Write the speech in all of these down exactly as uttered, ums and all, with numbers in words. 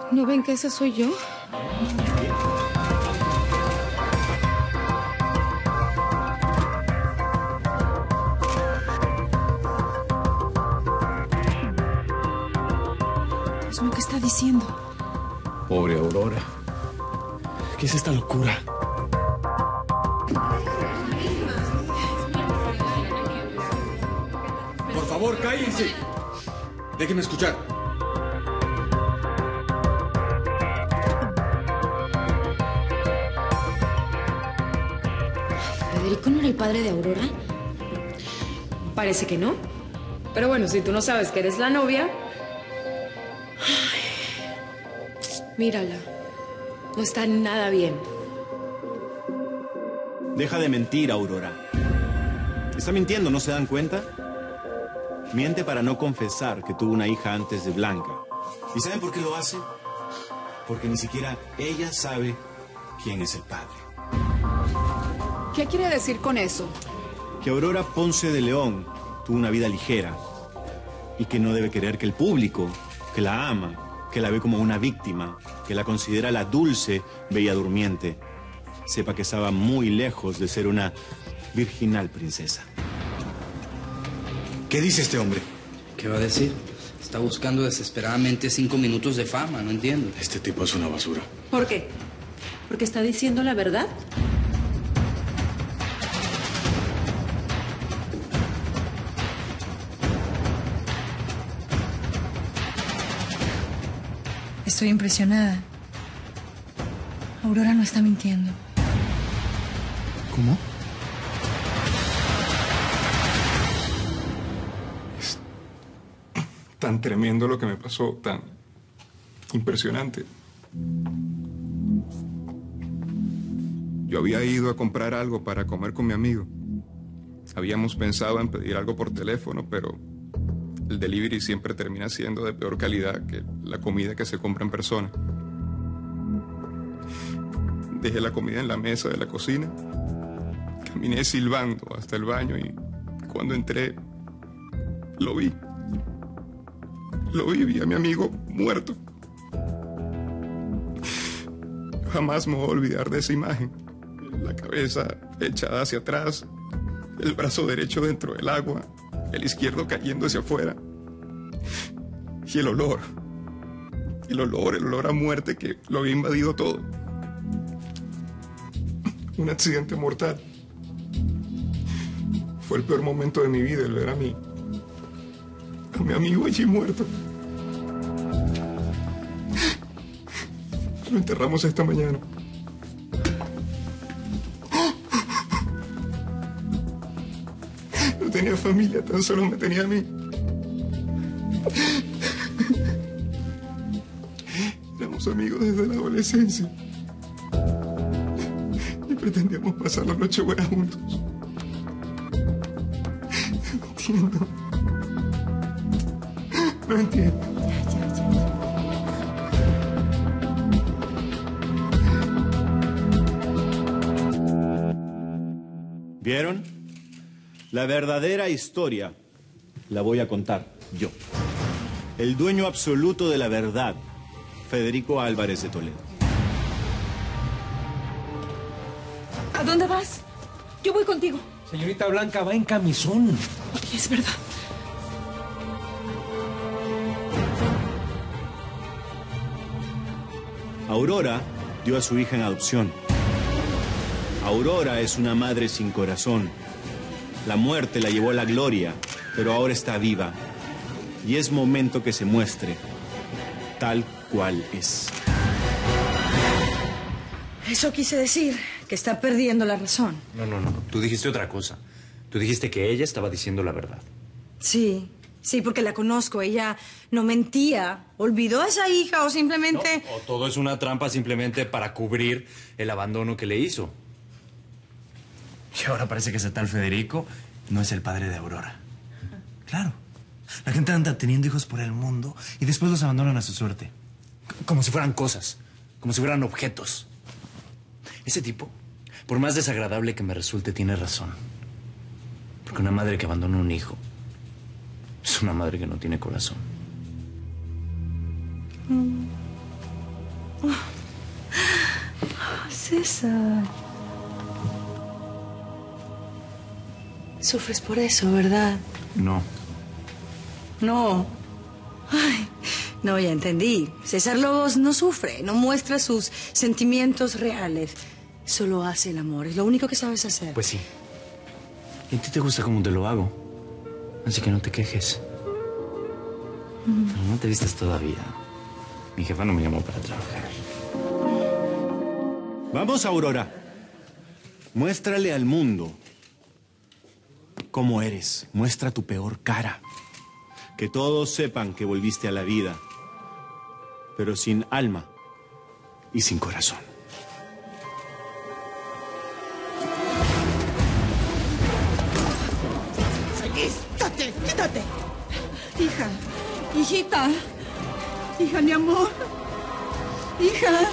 ¿No ven que esa soy yo? Dios mío, ¿qué está diciendo? Pobre Aurora. ¿Qué es esta locura? Por favor, cállense. Déjenme escuchar. ¿Federico no era el padre de Aurora? Parece que no. Pero bueno, si tú no sabes que eres la novia... Ay, mírala. No está nada bien. Deja de mentir, Aurora. Está mintiendo, ¿no se dan cuenta? Miente para no confesar que tuvo una hija antes de Blanca. ¿Y saben por qué lo hace? Porque ni siquiera ella sabe quién es el padre. ¿Qué quiere decir con eso? Que Aurora Ponce de León tuvo una vida ligera y que no debe querer que el público, que la ama, que la ve como una víctima, que la considera la dulce Bella Durmiente, sepa que estaba muy lejos de ser una virginal princesa. ¿Qué dice este hombre? ¿Qué va a decir? Está buscando desesperadamente cinco minutos de fama, no entiendo. Este tipo es una basura. ¿Por qué? ¿Porque está diciendo la verdad? Estoy impresionada. Aurora no está mintiendo. ¿Cómo? Es tan tremendo lo que me pasó, tan impresionante. Yo había ido a comprar algo para comer con mi amigo. Habíamos pensado en pedir algo por teléfono, pero el delivery siempre termina siendo de peor calidad que la comida que se compra en persona. Dejé la comida en la mesa de la cocina, caminé silbando hasta el baño y cuando entré, lo vi. Lo vi, vi a mi amigo muerto. Jamás me voy a olvidar de esa imagen. La cabeza echada hacia atrás, el brazo derecho dentro del agua, el izquierdo cayendo hacia afuera. Y el olor. El olor, el olor a muerte que lo había invadido todo. Un accidente mortal. Fue el peor momento de mi vida el ver a mi, a mi amigo allí muerto. Lo enterramos esta mañana. No tenía familia, tan solo me tenía a mí. Éramos amigos desde la adolescencia. Y pretendíamos pasar la noche buena juntos. No entiendo. No entiendo. ¿Vieron? La verdadera historia la voy a contar yo. El dueño absoluto de la verdad, Federico Álvarez de Toledo. ¿A dónde vas? Yo voy contigo. Señorita Blanca, va en camisón. Ok, es verdad. Aurora dio a su hija en adopción. Aurora es una madre sin corazón. La muerte la llevó a la gloria, pero ahora está viva. Y es momento que se muestre tal cual es. Eso quise decir, que está perdiendo la razón. No, no, no. Tú dijiste otra cosa. Tú dijiste que ella estaba diciendo la verdad. Sí, sí, porque la conozco. Ella no mentía. ¿Olvidó a esa hija o simplemente...? No, o todo es una trampa simplemente para cubrir el abandono que le hizo. Y ahora parece que ese tal Federico no es el padre de Aurora. Claro. La gente anda teniendo hijos por el mundo y después los abandonan a su suerte. Como si fueran cosas. Como si fueran objetos. Ese tipo, por más desagradable que me resulte, tiene razón. Porque una madre que abandona un hijo es una madre que no tiene corazón. César. Sufres por eso, ¿verdad? No. No. Ay, no, ya entendí. César Lobos no sufre, no muestra sus sentimientos reales. Solo hace el amor. Es lo único que sabes hacer. Pues sí. Y a ti te gusta como te lo hago. Así que no te quejes. Mm. Pero no te vistas todavía. Mi jefa no me llamó para trabajar. Vamos, Aurora. Muéstrale al mundo cómo eres. Muestra tu peor cara. Que todos sepan que volviste a la vida, pero sin alma y sin corazón. ¡Quítate! ¡Quítate! Hija, hijita, hija, mi amor, hija.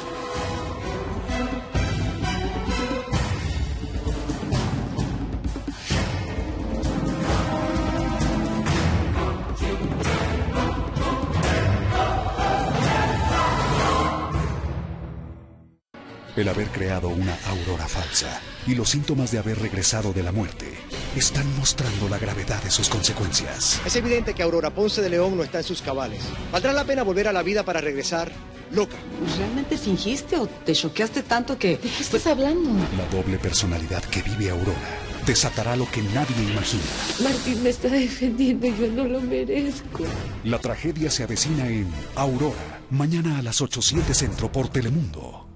El haber creado una Aurora falsa y los síntomas de haber regresado de la muerte están mostrando la gravedad de sus consecuencias. Es evidente que Aurora Ponce de León no está en sus cabales. ¿Valdrá la pena volver a la vida para regresar loca? ¿Realmente fingiste o te choqueaste tanto que... ¿De qué estás hablando? La doble personalidad que vive Aurora desatará lo que nadie imagina. Martín me está defendiendo y yo no lo merezco. La tragedia se avecina en Aurora, mañana a las ocho siete Centro por Telemundo.